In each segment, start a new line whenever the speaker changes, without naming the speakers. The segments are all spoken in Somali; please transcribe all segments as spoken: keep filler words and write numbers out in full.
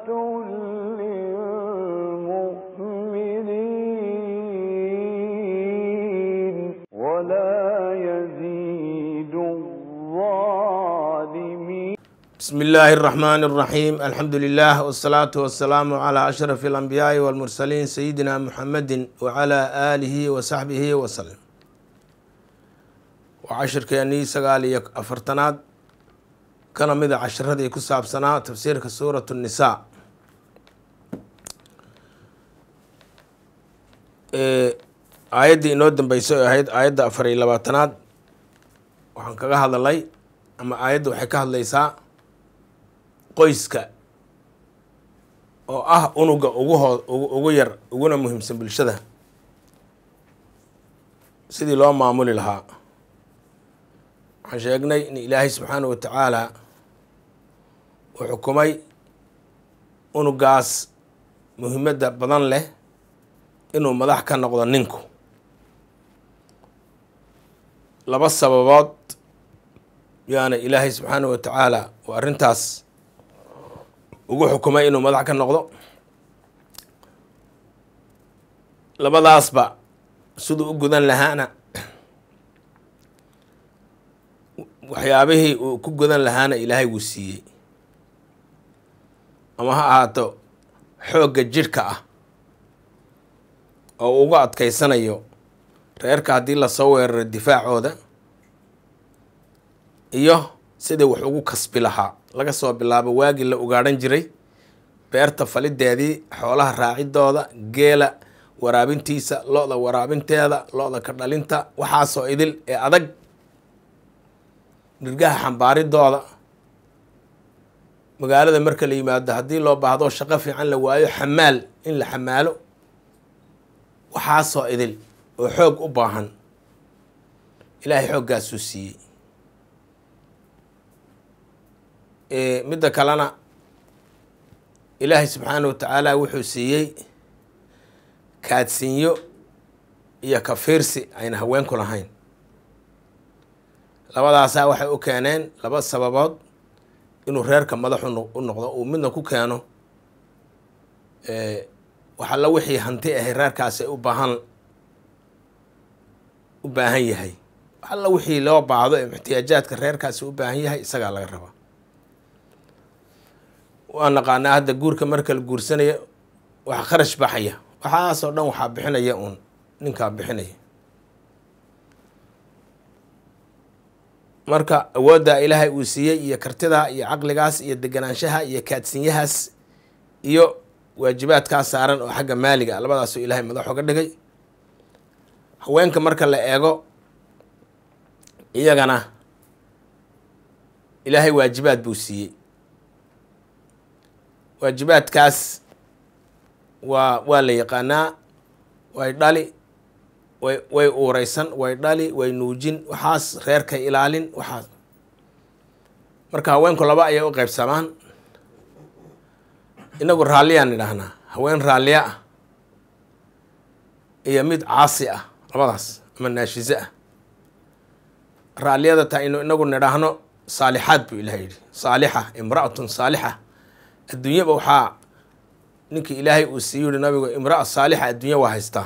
للمؤمنين ولا يزيد الظالمين.
بسم الله الرحمن الرحيم. الحمد لله والصلاة والسلام على أشرف الأنبياء والمرسلين سيدنا محمد وعلى آله وصحبه وسلم. وعشر كياني سقالي أفرتناد كان ماذا عشر هذه كساب سنة تفسير سورة النساء. آيات نودن بيسوي آيات آيات أفري لباتناد وحن كجا هذا اللي أما آيات وحكاه ليسا qoyska oo ah unuga ugu ugu yar uguna muhiimsan bulshada sidii loo maamuli lahaa. waxaan sheegnay in ilaahay subxaanahu wa tacaala uu xukumay unugaas muhiimadda badan leh inuu madax ka noqdo ninku laba sababood yaana ilaahay subxaanahu wa tacaala oo arrintaas ugu xukumay inuu madax ka noqdo. labadaasba siduu u gudan lahaana waxyaabihii uu ku gudan lahaana ilaahay wuu siiyey, ama ha ahaato xoogga jidhka ah oo uga adkaysanayo reerka haddii lasoo weeraro difaacooda, iyo sidii wax ugu kasbi lahaa laga soo bilaabo waagii la ugaadhan jiray beerta falideedii, xoolaha raacidooda, geela waraabintiisa, lo-da waraabinteeda, lo-da ka dhalinta, waxaasoo idil ee adag, nirgaha xambaaridooda, magaalada marka la yimaado haddii loo baahdo shaqo fiican la waayo xamaal in la xamaalo, waxaasoo idil oo xoog u baahan ilaahay xooggaasuu siiyey. midda kalena ilaahay subxaanahu wa tacaala wuxuu siiyey kaadsinyo iyo kafiirsi ayna haweenku lahayn. labadaasaa waxay u keeneen laba sababood inuu reerka madaxu u noqdo, uu midna ku keeno wax alla wixii hanti ahay reerkaasi u baahan u baahan yahay, wax alla wixii loo baahdo ee ixtiyaajaadka reerkaasi u baahan yahay isagaa laga rabaa. waa naqaanaa hadda guurka marka la guursanayo wax kharash baxaya, waxaasoo dhan waxaa bixinaya uun ninkaa bixinaya. marka awooddaa ilaahay uu siiyey iyo kartidaa iyo caqligaas iyo deganaanshaha iyo kaadsinyahaas iyo waajibaadkaas saaran oo xagga maaliga labadaasoo ilaahay madax oga dhigay. haweenka marka la eego iyagana ilaahay waajibaad buu siiyey. waajibaadkaas waa waa la yaqaanaa, way dhali, way way uureysan, way dhali, way nuujin, waxaas reerkay ilaalin, waxaas. marka haweenku laba ayay u qaybsamaan. inagu raalliyaan idhaahnaa, haween raalliya ah iyo mid caasi ah, labadaas ama naashize ah. raalliyada taa inu inagu nidhaahno saalixaad buu ilahay yidhi, saalixa, imra'atun saalixa. adduunyaba waxaa ninkii ilaahay uu siiyu yihi nabigu imra'a saalixa adduunya waa haystaa.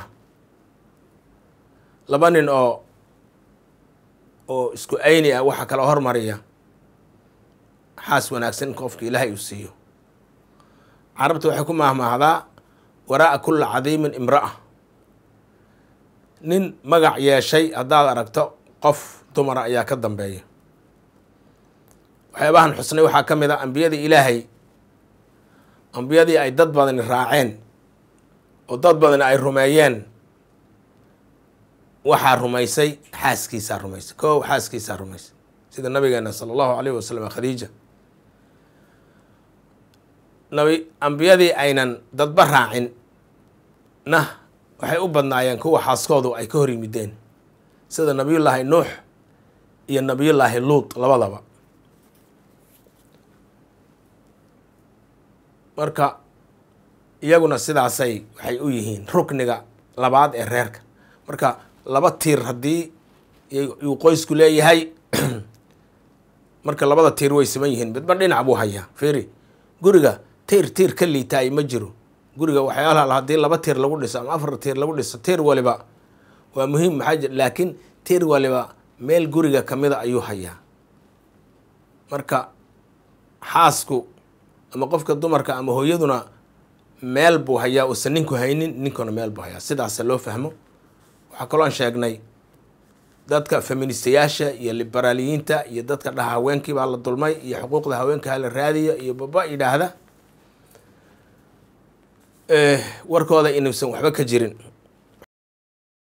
laba nin oo oo isku ayni ah waxaa kala hormariya xaas wanaagsan qofka ilaahay uu siiyo. carabta waxay ku maahmaahdaa waraa'a kulla cadiimin imra'a. nin magac yeeshay haddaad aragto qof dumara ayaa ka dambeeya. waxyaabahan xusnay waxaa ka mid a ambiyadii ilaahay, ambiyadii ay dad badani raaceen oo dad badani ay rumeeyeen, waxaa rumaysay xaaskiisaa rumaysay, koow xaaskiisaa rumaysay, sida nabigeena sala allahu alayhi wasalam khadiija. nabi ambiyadii aynan dadba raacin na waxay u badnaayeen kuwa xaaskoodu ay ka hor yimideen, sida nabiyullaahi nuux iyo nabiyullaahi luut labadaba. marka iyaguna sidaasay waxay u yihiin rukniga labaad ee reerka. marka laba tiir haddii yuu qoysku leeyahay marka labada tiir way siman yihiin, midba dhinac buu hayaa. fiiri, guriga tiir tiir ka liitaay ma jiro guriga waxyaalaha haddii laba tiir lagu dhiso ama afar tiir lagu dhiso tiir waliba waa muhiim maxaa jir laakiin tiir waliba meel guriga kamida ayuu hayaa marka xaasku ama qofka dumarka ama hooyaduna meel buu hayaa uusan ninku haynin ninkuna meel buu hayaa sidaas loo fahmo waxaa kaloo aan sheegnay dadka feministayaasha iyo liberaaliyiinta iyo dadka dhaha haweenkii baa la dulmay iyo xuquuqda haweenka hala raadiyo iyo baba yidhaahda warkooda inuusan waxba ka jirin